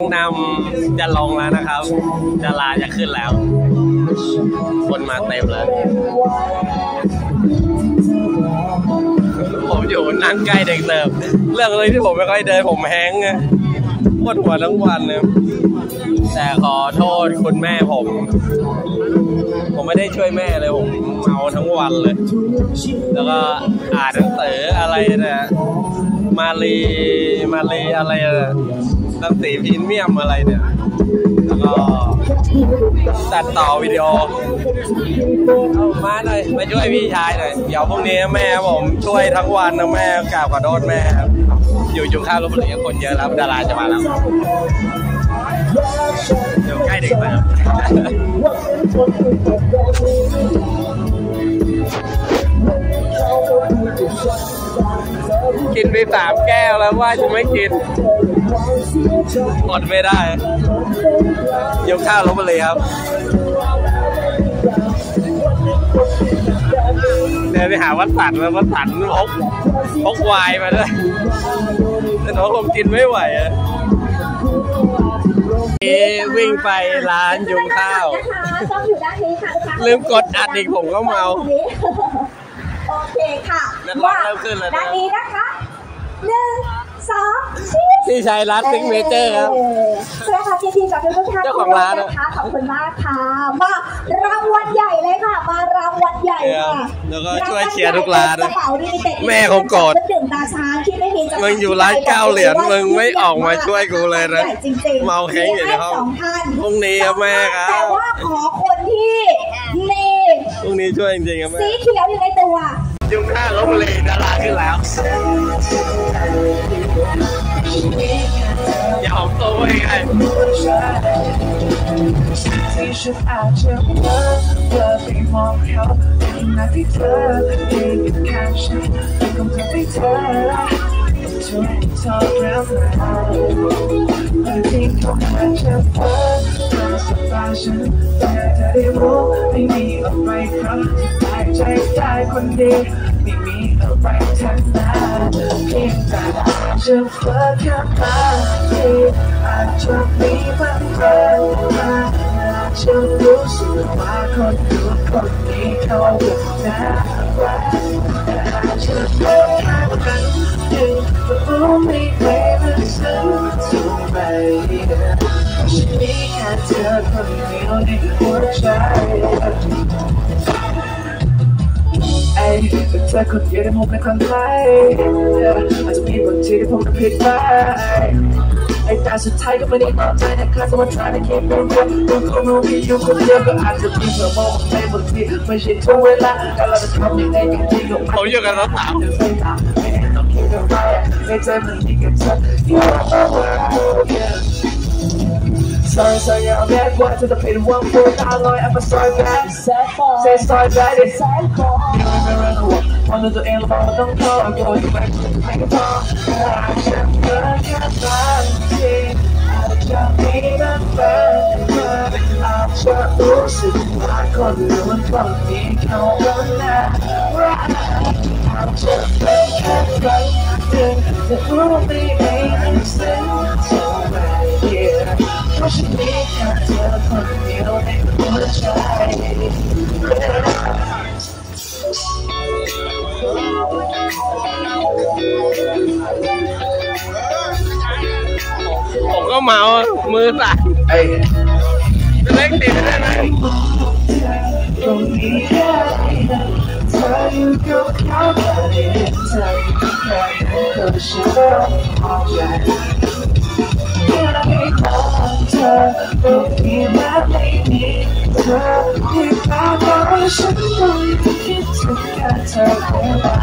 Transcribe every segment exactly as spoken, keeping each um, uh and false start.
นำจะลงแล้วนะครับดาราจะขึ้นแล้วคนมาเต็มเลยผมอยู่นั่งใกล้เด็กเติบเรื่องเลยที่ผมไม่ค่อยเดินผมแห้งไงปวดหัวทั้งวันนะแต่ขอโทษคุณแม่ผมผมไม่ได้ช่วยแม่เลยผมเมาทั้งวันเลยแล้วก็อ่านหนังสืออะไรนะมาลีมาลีอะไรนะหนังสือพรีเมียมอะไรเนี่ยแล้วก็ตัดต่อวิดีโอเอามาหน่อยมาช่วยพี่ชายหน่อยเดี๋ยวพรุ่งนี้แม่ผมช่วยทั้งวันนะแม่กราบขอโทษแม่ครับอยู่อยู่ข้าวรถบรรทุกคนเยอะแล้วดาราจะมาแล้วอยู่ใกล้เด็กไปครับกินไปสามแก้วแล้วว่าจะไม่กินอดไม่ได้ยกข้าวลบไปเลยครับเดินไปหาวัดสันแล้ววัดสันพกพกวายมาด้วยแต่น้องผมกินไม่ไหวอะวิ่งไปร้านยุงข้าวลืมกดอัดอีกผมก็เมาโอเคค่ะว่าเริ่มขึ้นแล้วนะด้านนี้นะคะหนึ่งสองที่ชัยรัตน์ซิงเมเจอร์ครับสวัสดีค่ะพี่ๆกับทุกท่านเจ้าของร้านนะคะขอบคุณมากค่ะมารางวัลใหญ่เลยค่ะมารางวัลใหญ่ค่ะแล้วก็ช่วยเชียร์ทุกร้านนะแม่ผมโกรธดื่มตาช้างที่ไม่มีมึงอยู่ร้านเก้าเหรียญมึงไม่ออกมาช่วยกูเลยนะเมาแห้งอยู่ในห้องพรุ่งนี้ครับแม่ครับแต่ว่าขอคนที่มีพรุ่งนี้ช่วยจริงๆครับแม่สีเขียวอยู่ในตัวยุงข้าวลบบุรีดาราขึ้นแล้วอย่าหอมโตไว้ไงที่ฉันอาจจะเพ้อเพ้อไปมองเขาในหน้าที่เธอเองเป็นแค่ฉันเป็นคำพูดให้เธอช่วยทอดเรื่องราวบางทีเขาอาจจะเพ้อเพ้อสบายฉันแต่เธอได้รู้ไม่มีอะไรครับที่ตายใจได้คนเดียวไม่มีอะไรทั้งนั้นเพียงแต่จะเพ้อแค่บางทีอาจจะมีบางเรื่องฉันรู้สึกว่าคนดูคนนี้เขาแบบน่ารักแต่อาจจะเพ้อแค่บางทีก็รู้ไม่ไม่รู้สึกถูกไหมฉันมีแค่เธอคนเดียวในหัวใจไอ้เป็นเธอคนเดียวที่ผมไม่คนไทยอาจจะมีบางทีที่ผมผิดไปไอ้แต่สุดท้ายก็ไม่ได้ตอบใจนะครับสมมติว่าในเกมเป็นคนคนคนรู้มีอยู่คนเดียวก็อาจจะมีเธอมองในบางทีไม่ใช่ทุกเวลาแต่เราจะทำยังไงกันดีกับเขาอยู่กันแล้วถามไม่ได้ต้องคิดอะไรในใจมันมีแค่เธอ Sorry, sorry, I'm back. What to the pin one four dollar? I'm sorry, back. Say sorry, back. It's sad for. You remember the one? One of the air, but don't go. I'm going back to the thing about. I can't get back. I can't be the friend. I just lose it. I couldn't do it for me. Come on now. I just can't get the world be ain't sense so right here. Push me out to the point you don't even wanna try. ผมก็เมามือสั่นจะเล่นติดได้ไหมTell you go out of it, tell you go cry, go show all right. Can I be closer? Don't be my lady. Tell me about the ocean, know you can get together.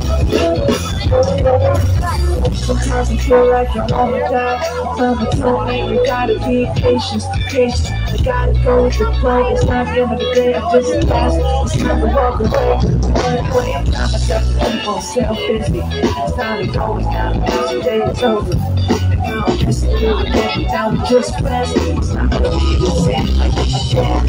Sometimes I feel like I wanna die. Someone told me you gotta be patient, patient. I gotta go with the flow. It's not the end of the day. I just passed. It's time to walk away. Anyway, I'm not myself. People selfish. It's time to go. It's time to pass the day. It's over. And now I'm just feeling it. Now we just press. It's not gonna be the same. Like I can't.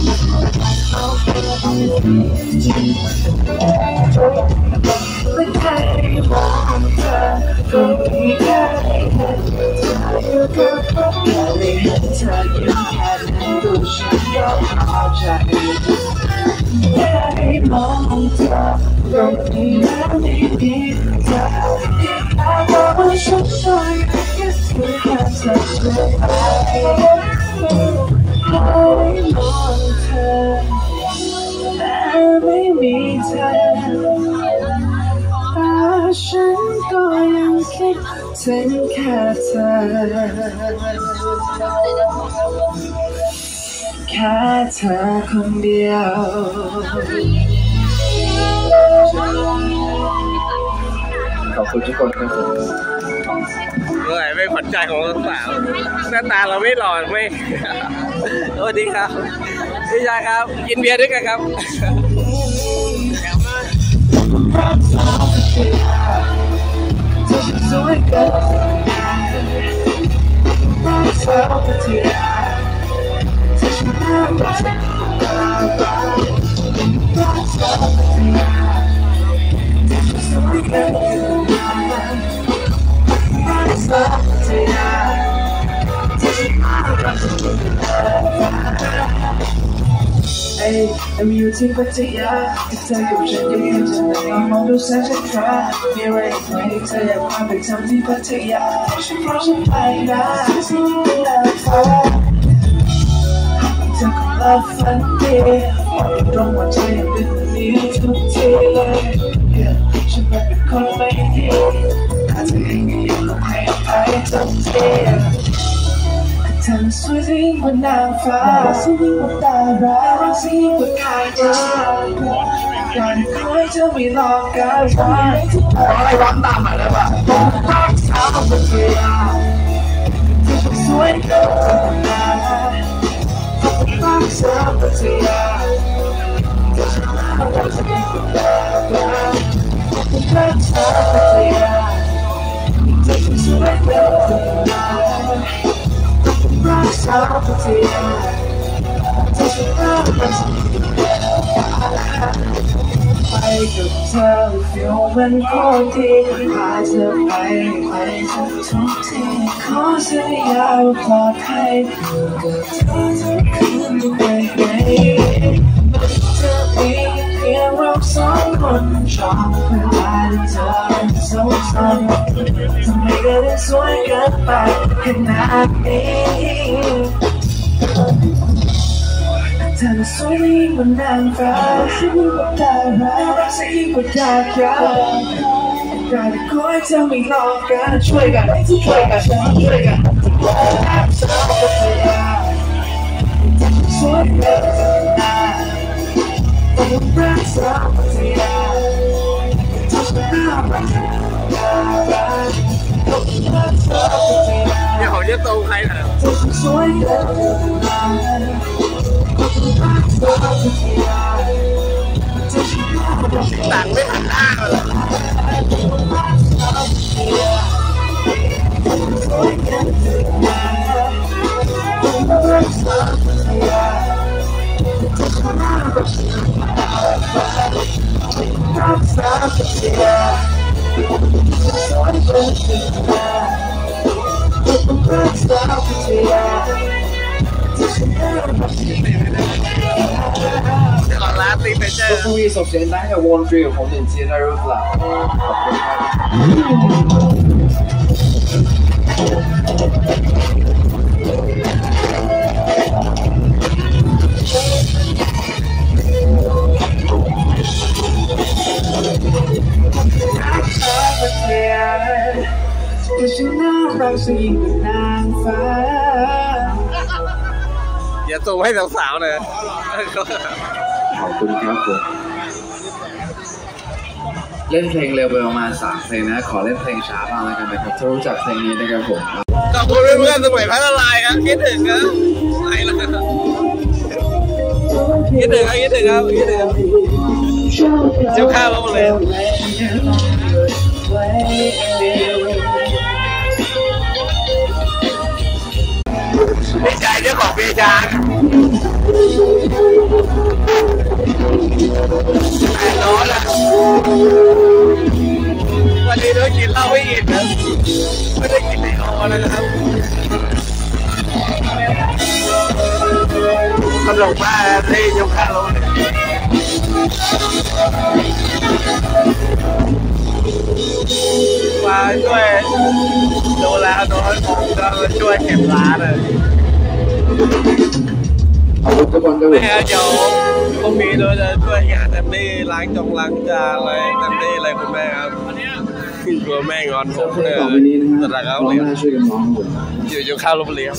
The รงนี้แค่อยู่กับเราไม่เห็นเธออยู่แค่นั้นตัวฉันก็พอใจแค่ได้มองเธอตรงนี้แล้วไม่มีเธอที่แค่บอกว่าฉันสวยแค่เธอแค่เธอสวยไปแค่ได้มองเธอแต่ไม่มีเธอแต่ฉันก็ยังคิดถึงแค่เธอแค่เธอคนเดียวขอบคุณทุกคนครับผมเมื่อไหร่ไม่ขวัญใจของสาวหน้าตาเราไม่หล่อไม่สวัสดีครับพี่ชายครับกินเบียร์ด้วยกันครับสวยเกินรักเธอที่ที่ฉันรักเธอรักเธอที่สวยเกินรักเธอที่ที่ฉันรักเธอเอ้ยI'mอยู่ที่พัทยาที่เธอกับฉันยังเห็นฉันแต่มองดูแสนจะครามีอะไรไหมเธออยากพาไปทำที่พัทยาฉันพร้อมฉันไปนะที่เป็นดาวฟ้าเธอคงรับฝันดีวันตรงวันใจยังเป็นแบบนี้ทุกทีเลยฉันเป็นคนไม่ดีอาจจะเองก็ยังคงให้อภัยทุกทีเธอสวยยิ่งกว่านางฟ้าสวยยิ่งกว่าดาราสวยยิ่งกว่าใครจะการคอยเธอไม่หลอกกันอะไรร้องตามมาแล้วป่ะต้องรักสาวพัทยาที่สวยเกินธรรมดาต้องรักสาวพัทยาที่ฉันรักสาวพัทยาต้องรักสาวพัทยาที่สวยเกินธรรมดารักษาพัทยาที่ฉันรักมันไปกับเธอฟีลมันโคตรดีพาเธอไปไปทุกทุกที่ขอสัญญาว่าปลอดภัยกับเธอทุกคืนทุกวันเธอมีเพียงเราสองคนชอบเวลาที่เธอเป็นสงสารทำไมก็ได้สวยเกินไปขนาดนี้เธอสวยยิ่งกว่านางฟ้าสวยยิ่งกว่าดาราสวยยิ่งกว่าดาราการที่คอยเธอไม่หลอกกันช่วยกันช่วยกันช่วยกันรักษาพัทยาสวยเกินนานต้องรักษาพัทยาที่ฉันรักมันดาราต้องรักษาพัทยาเดี๋ยวเขาจะโตใครล่ะที่ฉันสวยเกินนานต่างไม่หันหน้าเลย都故意首先单个王追红点接在 roof 啦，就是那让是一个南方。 อย่าส่งให้สาวๆเลยขอบคุณครับผมเล่นเพลงเร็วไปประมาณสามเพลงนะขอเล่นเพลงช้าบ้างแล้วกันนะครับถ้ารู้จักเพลงนี้นะครับผมขอบคุณเพื่อนๆสมัยพัฒนายครับคิดถึงนะไปแล้วคิดถึงครับคิดถึงครับคิดถึงเจ้าข้าวเราเลยดีใจเรื่องของปีชาแต่ร้อนอ่ะวันนี้ต้องกินเราไม่กินนะไม่ได้กินในออนะครับตลกมากที่ยกข้าวมาช่วยดูแลน้อยผมก็ช่วยเก็บร้านเลยไม่งั้นเดี๋ยวพรุ่งนี้เราจะช่วยงานเต็มที่ล้างจงล้างจานอะไรเต็มที่เลยคุณแม่ครับกลัวแม่งอนผมเนี่ยแต่ละเขาเลยอยู่อยู่ข้าวลบเลี้ยง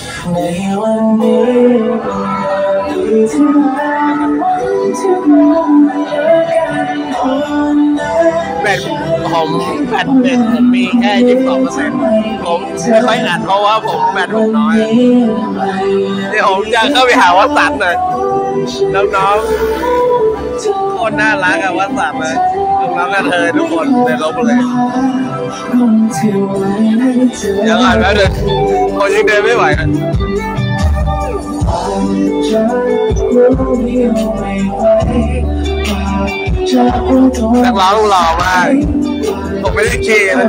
แบตผมแบตเน็ตผมมีแค่ยี่สิบสองเปอร์เซ็นต์ผมไม่ค่อยอัดเพราะว่าผมแบตผมน้อยเดี๋ยวผมจะเข้าไปหาวัดสันหน่อยน้องๆคนน่ารักอะวัดสันเลยน้องๆกันเธอทุกคนในลบเลยเดี๋ยวอ่านแล้วเดี๋ยวผมยังเดินไม่ไหวนะนักร้องหล่อมากผมไม่ได้ขี่นะ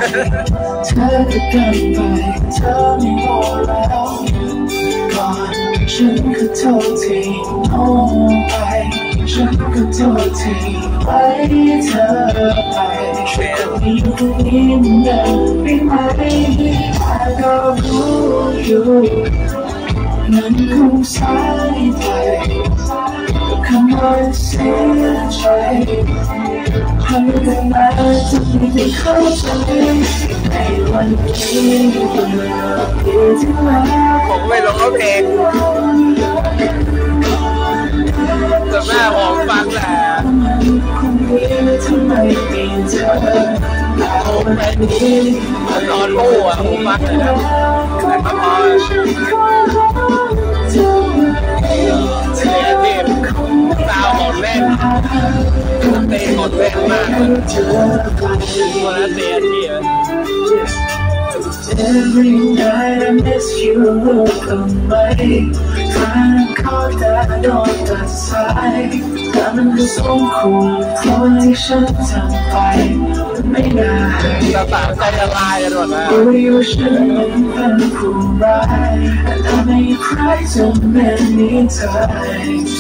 ฉันก็โทษที่โง่ไปฉันก็โทษที่ไว้เธอไปช่วยมีคนนี้มันเดินไปไหมแต่ก็รู้อยู่มันคงสายไปคำว่าเสียใจทำได้ไหมจะไม่ได้เข้าใจในวันที่ผมไม่ร้องเพลงแต่แม่ผมฟังแหละตอนพูดอ่ะผมฟังเลยนะแต่ก็พอเสียทีมตาหมดเล่นตีหมดเล่นมากวันนั้นเสียทีมEvery night I miss you away ทางข้อแต่โดนตัดสายแต่มันก็สมควรเพราะที่ฉันทำไปไม่น่าจะต่างใจละลายกันหมดแล้วรู้ว่าฉันเป็นผู้ร้ายแต่ไม่ใครจะเป็นนิสัย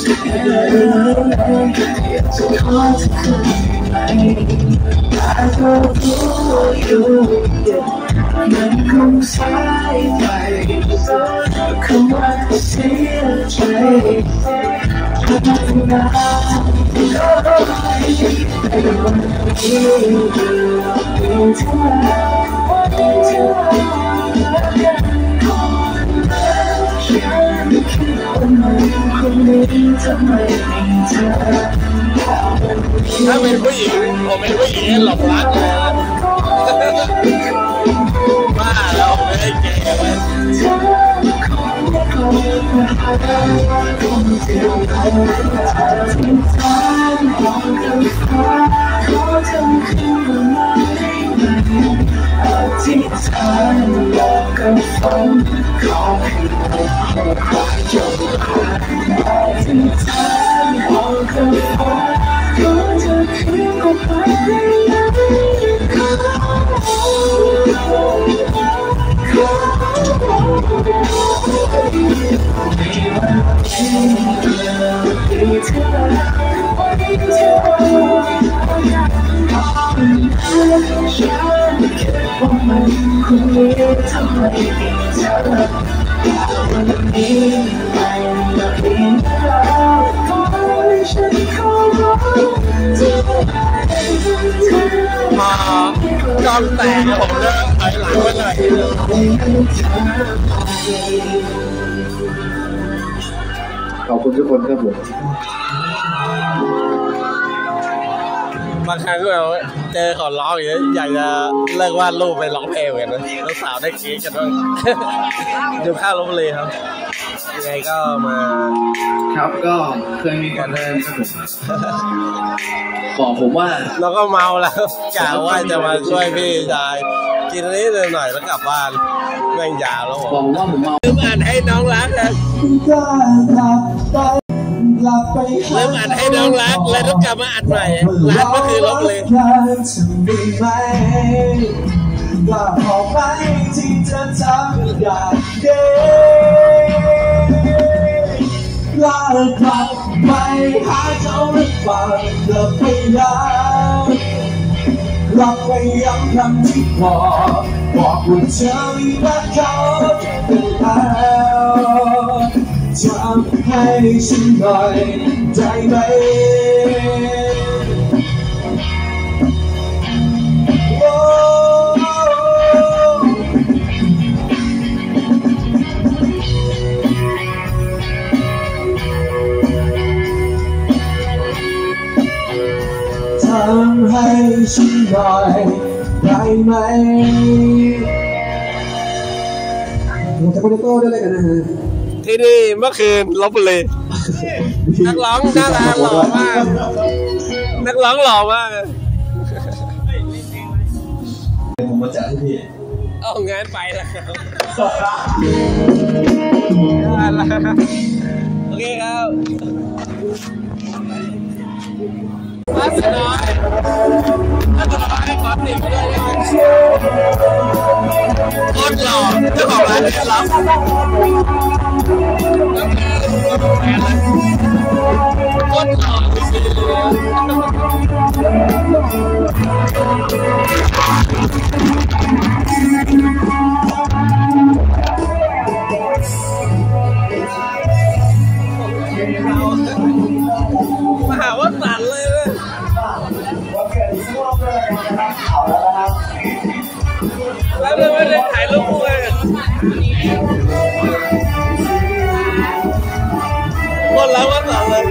อยากจะขอเธอคืนไหมแต่ก็รู้อยู่มันคงสายไปคำว่าเสียใจทำให้นานก็ในวันที่อยู่ที่วันที่ฉันคิดว่ามันคงไม่ทำไมไม่เธอถ้าเป็นผู้หญิงผมเป็นผู้หญิงหลอกรักเลยบ้าแล้วไม่ได้เก่งเลยที่ทางโลกกับฝันขอให้เราคอยจงรักที่ทางโลกกับฝันขอเธอคืนก็ไปมันคงไม่ทำให้เธอวันนี้ไม่ได้ยินแล้วเพราะฉันขอร้องเธอมาจอมแตกผมเลิกถอยหลังไปหน่อยขอบคุณทุกคนครับผมบางครั้งก็แบบเจอขอร้องอย่างนี้อยากจะเลิกวาดรูปไปร้องเพลงเหมือนกันนะแล้วสาวได้คิดกันว่าดูข้าวลบเลยครับยังไงก็มาครับก็เคยมีการเดินครับผมบอกผมว่าเราก็เมาแล้วกะว่าจะมาช่วยพี่ชายกินนิดหน่อยแล้วกลับบ้านแม่งยาแล้วบอกผมว่าผมเมาลืมอ่านให้น้องรักนะเริ่มอ่านให้น้องรักแล้วต้องกลับมาอ่านใหม่รักก็คือลบเลยกล้าพอไหมที่จะทำอย่างนี้กล้ากลับไปหาเขาหรือเปล่ากลับไปแล้วกลับไปย้ำคำที่บอกบอกว่าเธอไม่รักเขาเป็นแล้วทำให้ฉันหน่อยได้ไหมทำให้ฉันหน่อยได้ไหมเราจะโปรโต้ด้วยอะไรกันนะฮะที่นี่เมื่อคืนลบบุรีนักร้องน่ารักหล่อมากนักร้องหล่อมากผมมาจัดให้พี่เอางานไปแล้วโอเคครับมาสน้อยถ้าจะมาให้ความติดด้วยโคตรหล่อเจ้าของร้านเนี่ยรับโคตรหล่อมาหาว่าสั่นเลยเลยแล้วเลยไม่ได้ถ่ายรูปเลยคนแล้วว่าสั่นเลย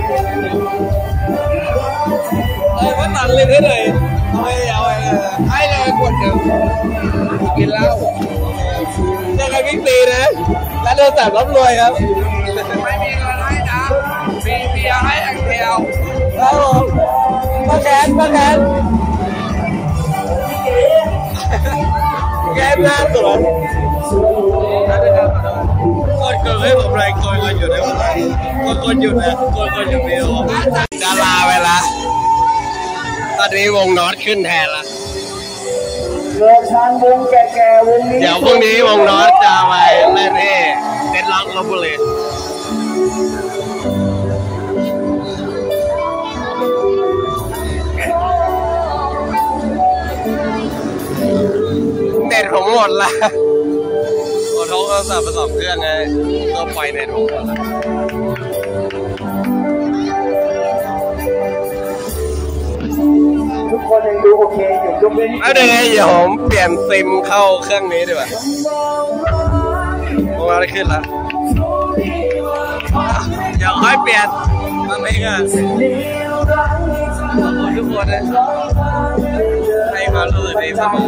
เออว่าสั่นเลยที่ไหนไม่เอาไอ้ไอ้เลยกดเดี๋ยวกินเหล้าเจอกันบิ๊กซีนะร้านเดินแสบรับรวยครับไม่มีเงินให้นะมีเบียร์ให้อย่างเดียวครับผมมาแกนมาแกนแกนหน้าสวนคนเกิดให้ผมเลยคนคนอยู่ในวันนี้คนคนอยู่นะคนคนอยู่เดียวดาราไปละตอนนี้วงน็อตขึ้นแทนละเรือชานวงแก่ๆวงนี้เดี๋ยวพรุ่งนี้วงน็อตจะไปเล่นที่เต็นท์ล็อกลพบุรีเน็ตผมหมดละขอโทษโทรศัพท์ไปสองเครื่องไงตัวปล่อยเน็ตผมหมดละทุกคนยังดูโอเคอยู่ยกเว้นเอาเดี๋ยวเดี๋ยวผมเปลี่ยนซิมเข้าเครื่องนี้ดีกว่าพวกเราได้ขึ้นแล้วเดี๋ยวค่อยเปลี่ยนตอนนี้ก็ขอบคุณทุกคนนะให้ความรู้สึกดีเสมอ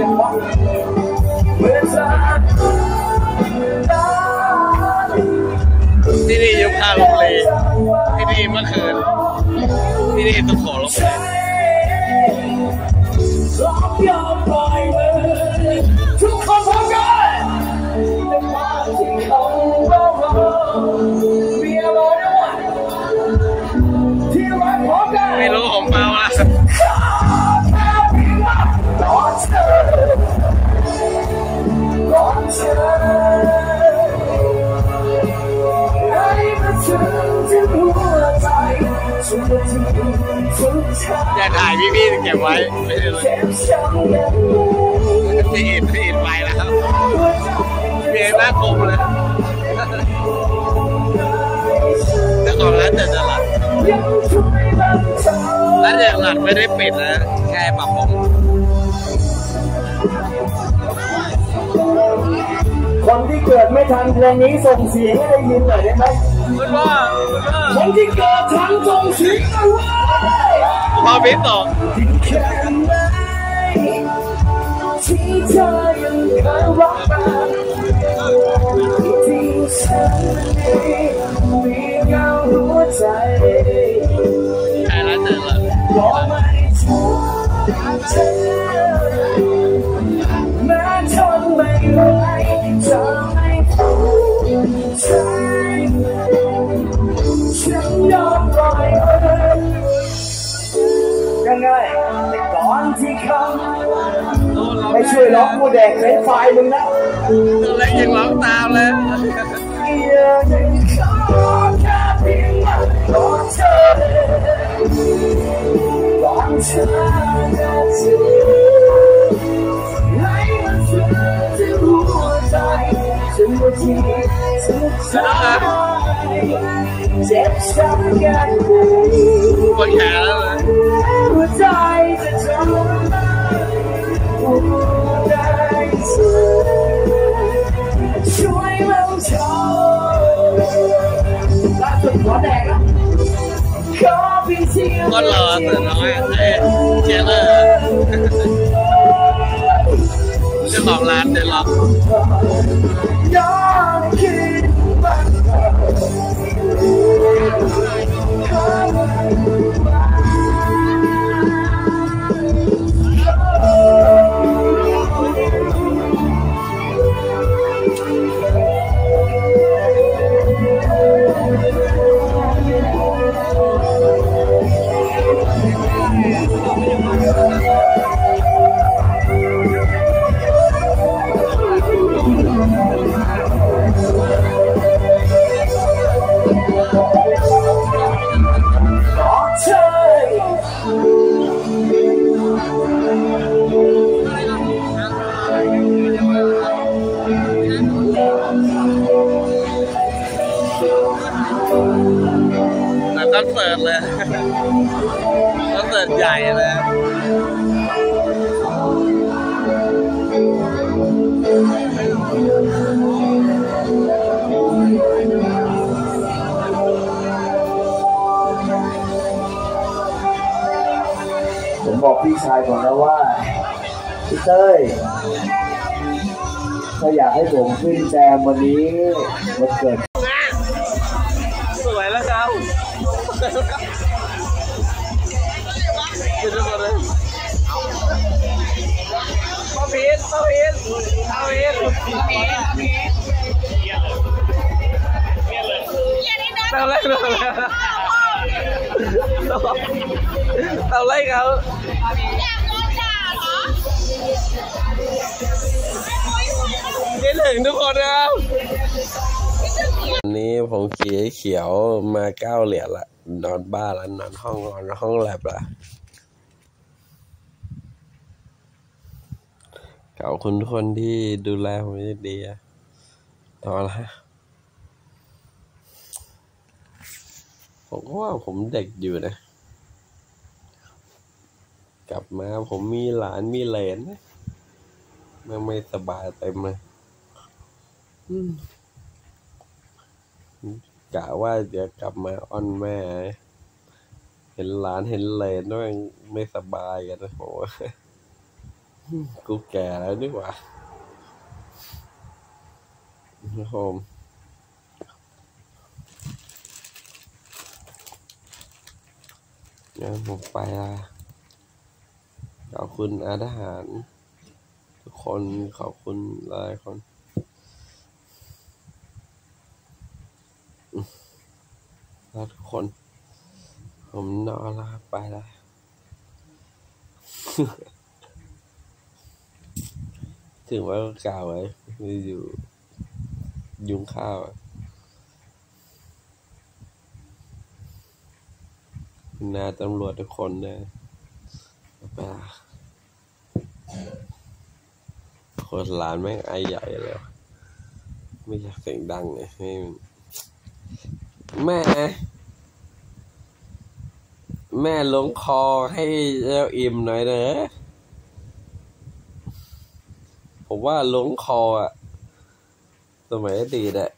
ที่นี่ยุคข้าวลงเลยที่นี่เมื่อคืนที่นี่ตุกโขลงเลยทุกคนพร้อมกันไม่รู้ผมเมาละอย่าถ่ายพี่ๆเก็บไว้ไม่ได้เลยพี่อินพี่อินไปแล้วครับเบียร์หน้าคมเลยแต่ก่อนร้านเดินตลาดร้านเดินตลาดไม่ได้ปิดนะแค่ปรับปรุงคนที่เกิดไม่ทันเพลงนี้ส่งเสียงให้ได้ยินหน่อยได้ไหมคุณว่าคนที่เกิดทันส่งเสียงกันว่าพอพิต่อที่เธอยังเคยรักกันที่ฉันมีเงาหัวใจใช่แล้วเจอแล้วบอกไม่ถูกเธอแม้ทนไม่ไหวจะไม่ถูกใจฉันยอมปล่อยมันยังไงแต่ก่อนที่คำไม่ใช่ช่วยร้องกูแดกเป็นไฟมึงนะตัวเล็กยังร้องตามเลยเจ็บช้ำกันปวดแขนแล้วเลยหัวใจจะทนหัวใจช่วยเราชมล่าสุดขอแดกแล้วขอพี่เสียงก็รอแต่น้อยเอ้เจเลอร์เจ้าของร้านเดี๋ยวรอย้อนคิดบ้างคอนเสิร์ตเลยคอนเสิร์ตใหญ่เลยผมบอกพี่ชายก่อนนะว่าพี่เต้ยถ้าอยากให้ผมขึ้นแจมวันนี้วันเกิดสวยแล้วครับดูเลยป้าพีทป้าพีทป้าพีทป้าพีทเต่าไล่เราเลยเต่าไล่เขาคิดถึงทุกคนนะครับวันนี้ผมขี่เขียวมาเก้าเหรียญละนอนบ้านแล้วนอนห้องนอนห้องแลบละขอบคุณทุกคนที่ดูแลผมดีๆนอนละผมก็ว่าผมเด็กอยู่นะกลับมาผมมีหลานมีเหลนมันไม่สบายเต็มเลยกะว่าจะกลับมาอ้อนแม่เห็นหลานเห็นเหลนด้วยไม่สบายกันนะโหกูแก่แล้วดีกว่าโฮมงั้นผมไปละขอบคุณอาทหารทุกคนขอบคุณหลายคนแล้วทุกคนผมนอนแล้วไปแล้วถึงว่าก็กล่าวไว้อยู่ยุงข้าวนาตำรวจทุกคนเลยไปละคนหลานแม่งไอใหญ่เลยไม่อยากเสียงดังเลยให้แม่แม่ลงคอให้เจ้าอิ่มหน่อยเนอะผมว่าลงคออ่ะสมัยอดีตอะ